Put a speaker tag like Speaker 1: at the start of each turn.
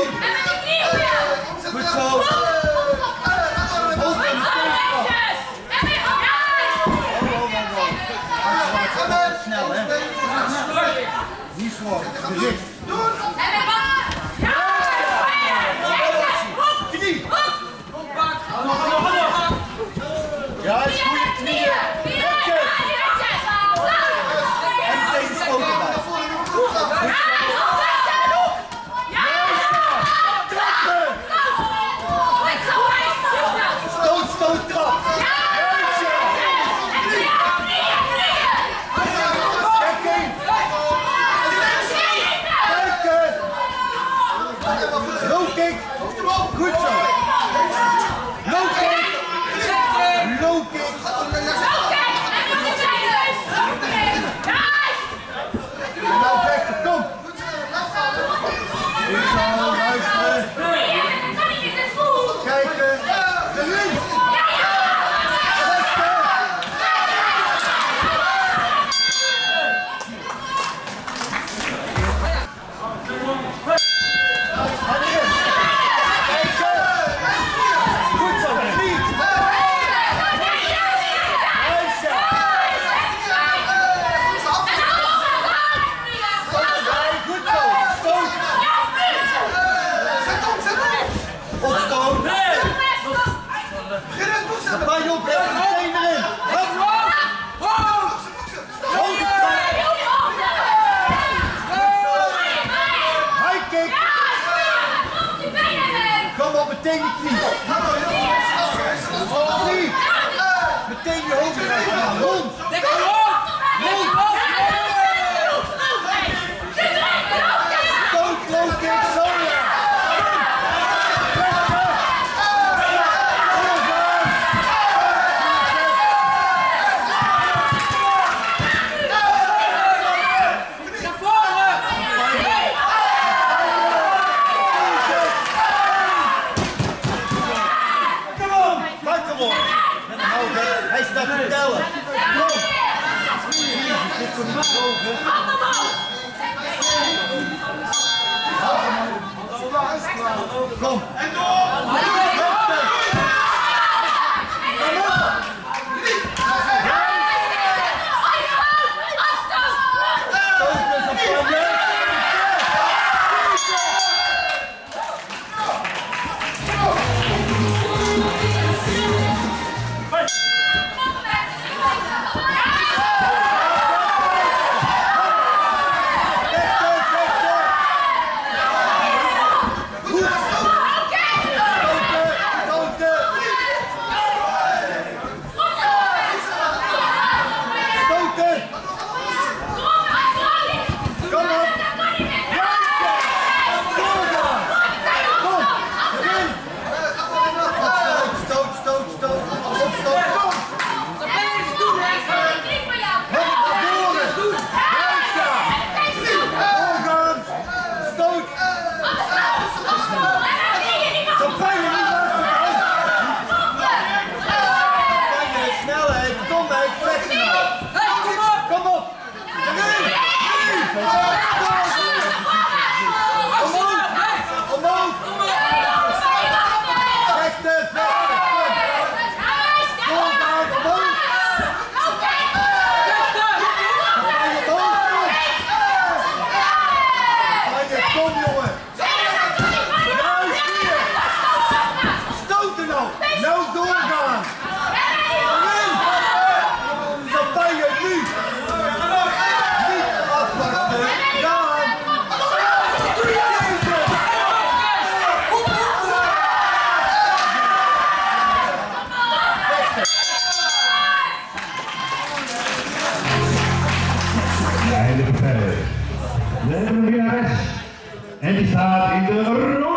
Speaker 1: Goed zo. Snel hè. Niet voor. Gezicht. Knie. Ja, is goede knieën. En tegen de schoten bij. Stoot, trap. Low kick. Goed zo. Low kick. Low kick. Nou vechten, kom. Goed zo, luisteren. Kijken. Erin. Kom op, meteen je knie. Meteen je hoofd eruit. Rond. Stoot, low kick, zo ja. Hij staat te tellen. Kom.
Speaker 2: We hebben een winnares en die staat in de